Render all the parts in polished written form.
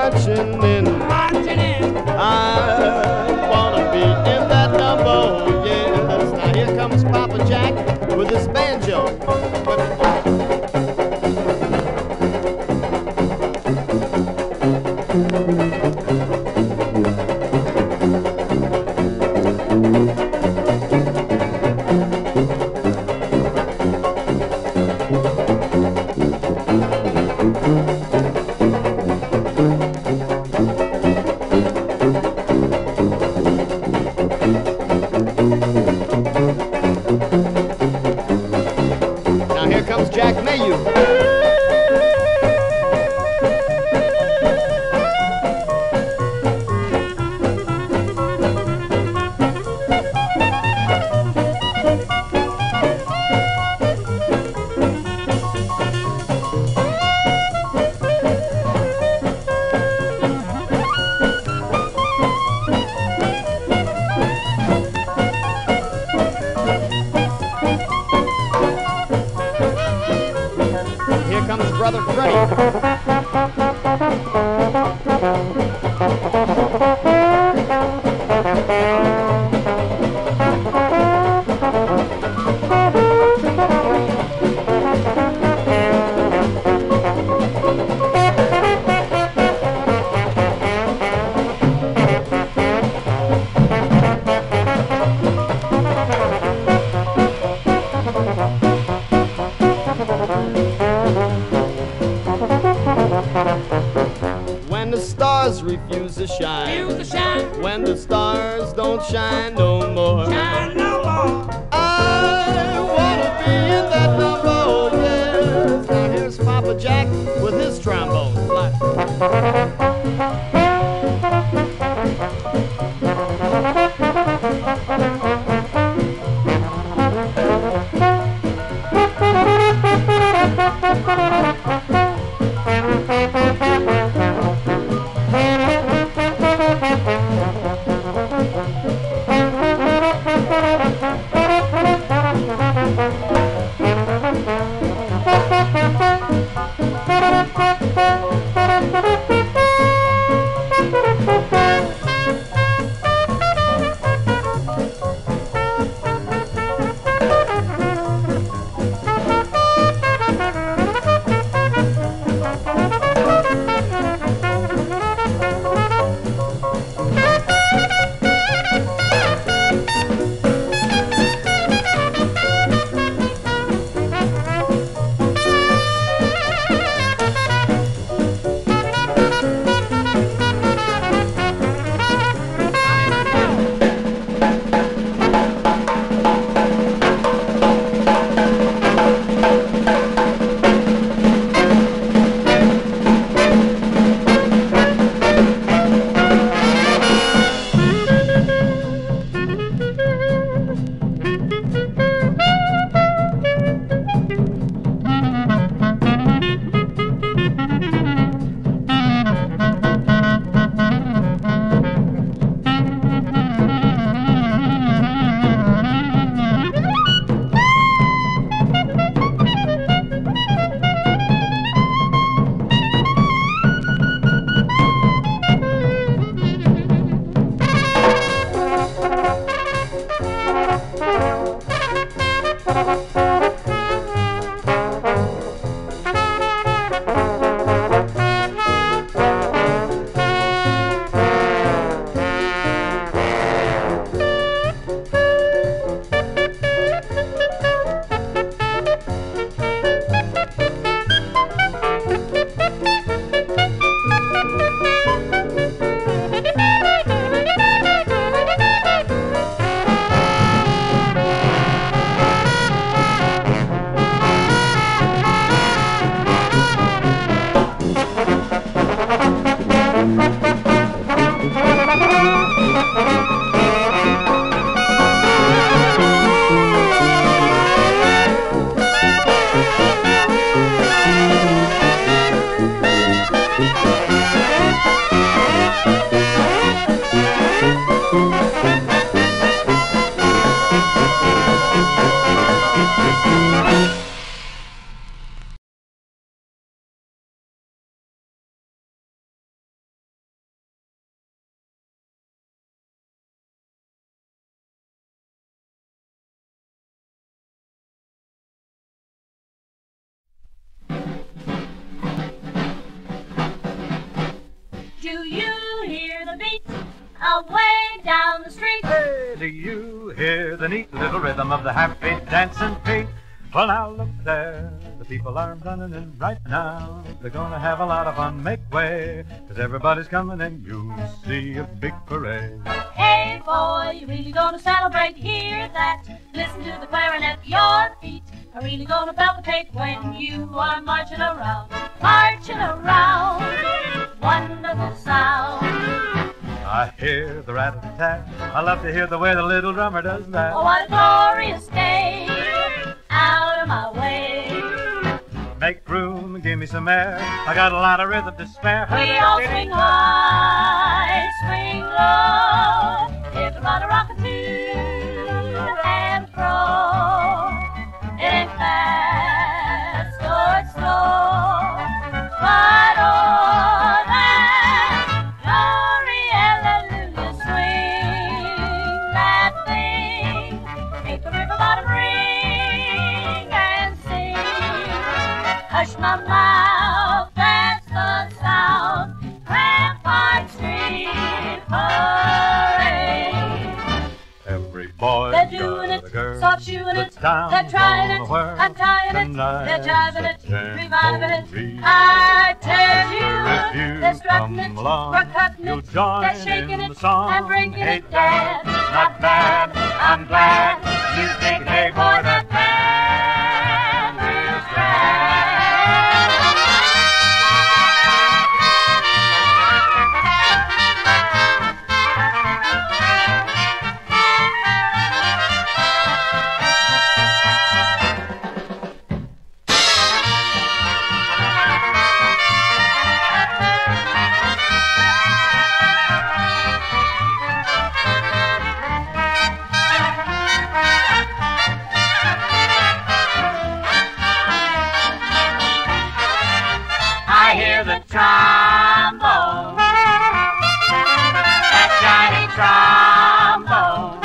marching in. I wanna be in that number, oh yes. Now here comes Papa Jack with his banjo. Now here comes Jack Mayu. Here comes Brother Freddie. When the stars refuse to shine, when the stars don't shine no more, I wanna be in that number, oh yes. Now here's Papa Jack with his trombone. Do you hear the beat away down the street? Hey, do you hear the neat little rhythm of the happy dancing feet? Well, now look there, the people are running in right now. They're gonna have a lot of fun, make way, 'cause everybody's coming and you'll see a big parade. Hey boy, you really gonna celebrate, hear that? Listen to the clarinet, your feet are really gonna palpitate when you are marching around. Marching around, wonderful sound. I hear the rat-a-tat, I love to hear the way the little drummer does that. Oh, what a glorious day, out of my way. Make room and give me some air, I got a lot of rhythm to spare. We all swing high, swing low, everybody rockin' to and fro. It ain't fast or it's slow, but oh, that glory, hallelujah, swing that thing, make the river bottom ring and sing. Hush my mouth, that's the sound, Rampart Street Parade. Every boy They're doing it, soft shoeing it, they're trying it, untying it, they're jiving it, reviving it. I tell you, they're strutting it, we're cutting it, they're shaking it, and bringing it down. Not bad, I'm glad you think, hey boy, that band is grand. I hear the trombone, that shiny trombone.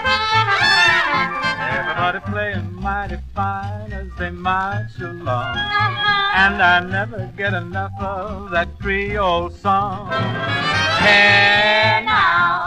Everybody playing mighty fine as they march along, and I never get enough of that Creole song. Hey now,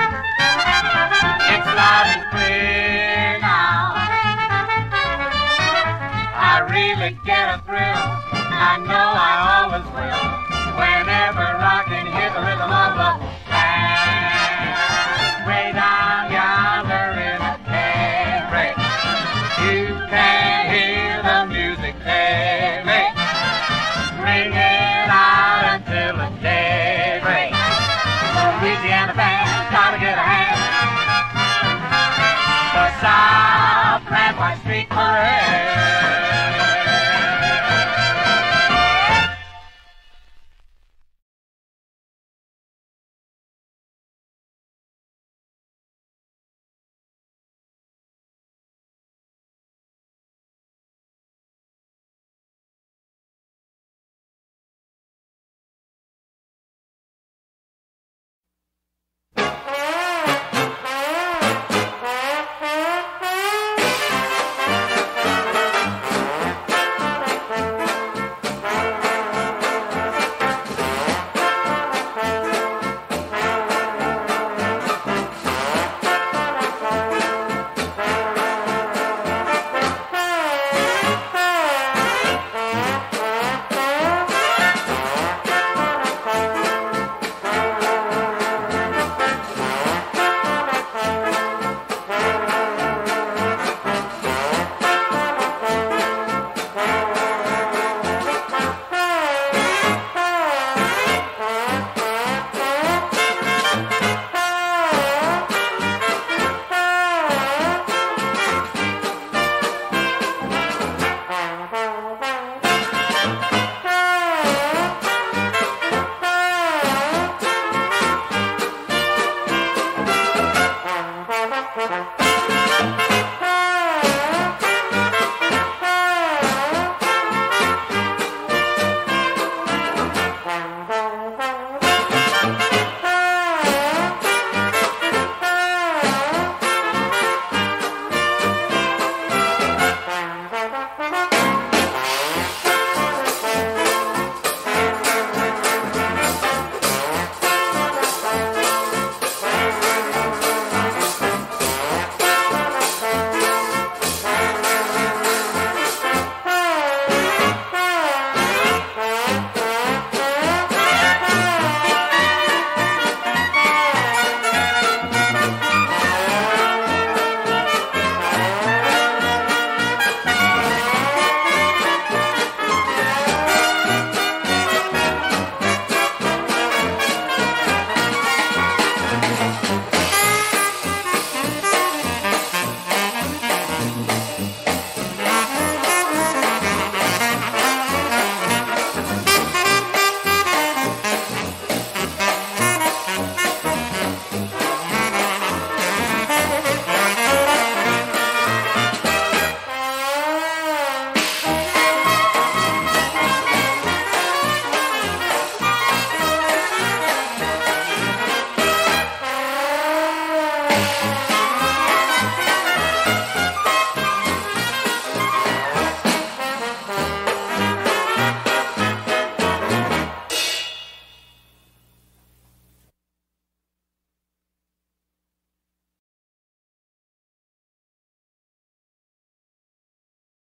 it's loud and clear now. I really get a thrill, I know I always will, whenever I can hear the rhythm of the band. Way down yonder in the daybreak, you can hear the music they make, ringing out until the daybreak. Louisiana band.